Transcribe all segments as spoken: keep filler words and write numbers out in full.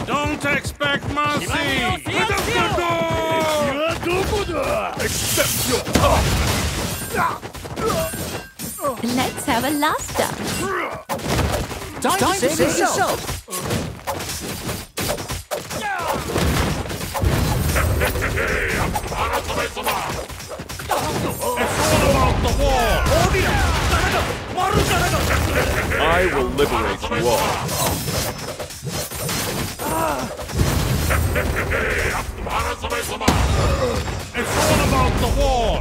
Don't expect mercy! Let's have a last dance. Time, Time to save, save yourself. It's all about the war! I will liberate you all. It's all about the war!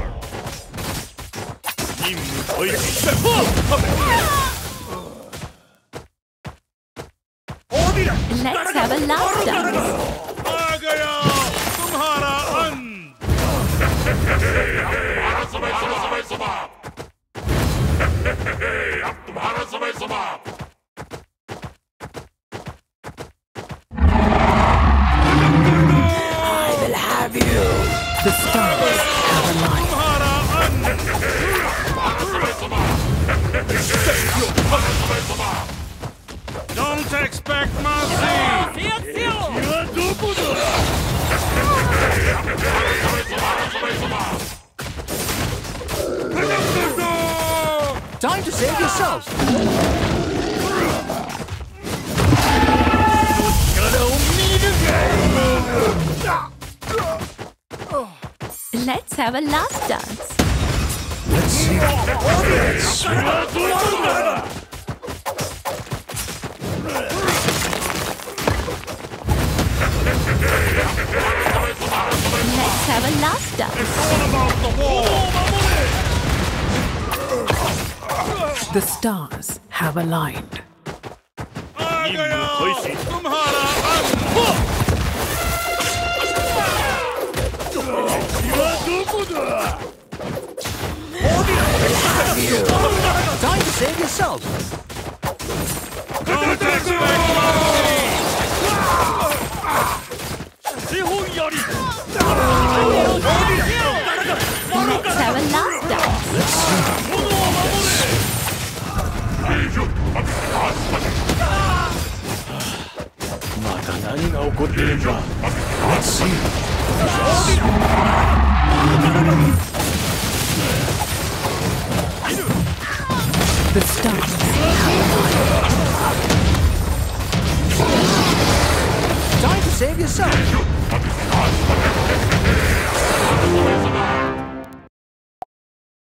Let's have a last dance. आ गया तुम्हारा अंत! I will have you. The stars have a light. तुम्हारा अंत! Don't expect mercy! Time to save yourself. Let's have a last dance. Let's see. Let's have a last dance. It's all about the war! The stars have aligned. आ गया तुम्हारा अंत! Time to save yourself. Don't expect mercy! Let's have a last dance. Let's see. Let's see. The stars have aligned. Time to save yourself.